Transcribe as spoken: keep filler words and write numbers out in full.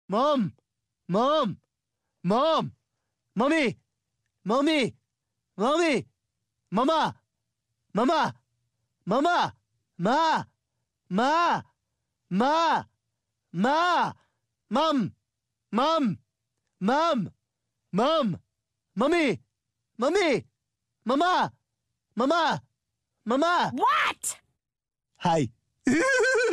Mom! Mom! Mom! Mommy! Mommy! Mommy! Mama! Mama! Mama! Ma! Ma! Ma! Ma! Mom! Mom! Mom! Mom! Mommy! Mommy! Mama! Mama! Mama! What? Hi.